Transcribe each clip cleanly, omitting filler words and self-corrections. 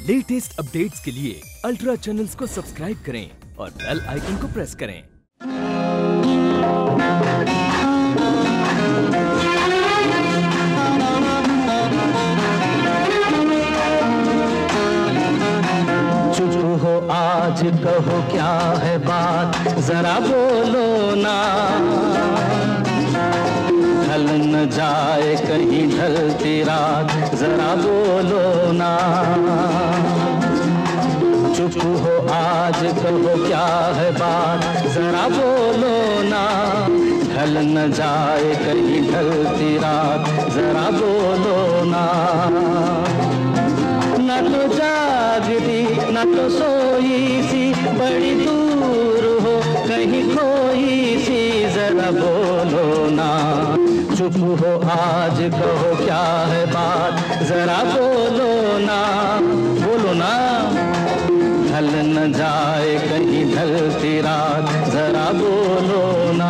Latest updates के लिए ultra channels को सब्सक्राइब करें और बेल आइकन को प्रेस करें। चुप हो आज कहो क्या है बात, जरा बोलो ना। ढल न जाए कहीं ढलती रात, जरा बोलो ना। चुप हो आज कहो क्या है बात, जरा बोलो ना। ढल न जाए कहीं ढलती रात, जरा बोलो ना। न तो जागती न तो सोई सी, बड़ी दूर हो कहीं खोई सी, जरा बोलो ना। चुप हो आज कहो क्या है बात, जरा बोलो ना। बोलो ना। ढल न जाए कहीं ढलती रात, जरा बोलो ना।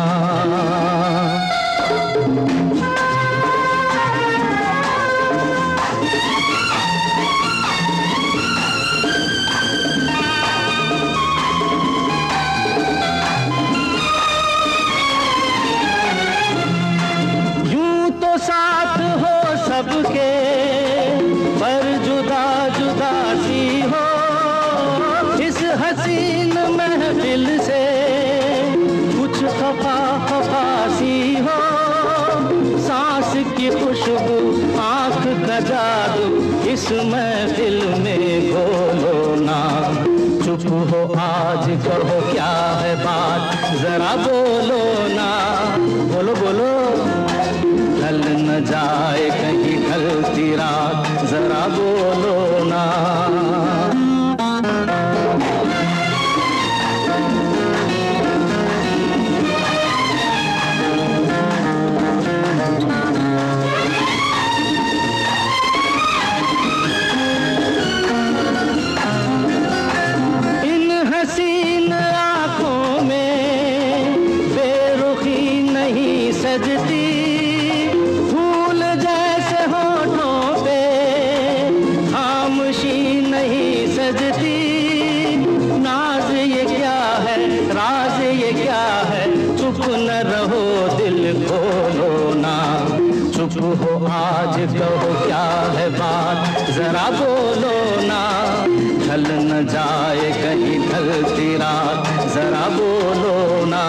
साथ हो सबके पर जुदा जुदा सी हो, इस हसीन महफिल से कुछ खफा खफा सी हो। सांस की खुशबू आँख का जादू, इस महफिल में घोलो ना। चुप हो आज कहो क्या है बात, जरा बोलो ना। बोलो बोलो। ढल न जाए कहीं ढलती रात, जरा बोलो ना। इन हसीन आंखों में बेरुखी नहीं सजती, नाज ये क्या है, राज ये क्या है, चुप न रहो दिल खोलो ना। चुप हो आज कहो क्या है बात, जरा बोलो ना। ढल न जाए कहीं ढलती रात, जरा बोलो ना।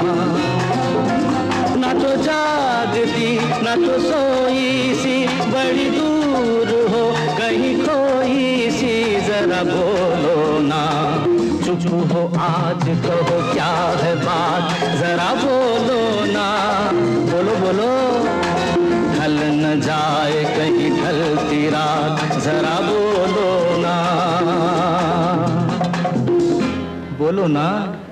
ना तो जागती न तो सोई सी, बड़ी दूर हो कहीं खोई सी, जरा बोलो ना। चुप हो आज कहो क्या है बात, जरा बोलो ना। बोलो बोलो। ढल न जाए कहीं ढलती रात, जरा बोलो ना। बोलो ना।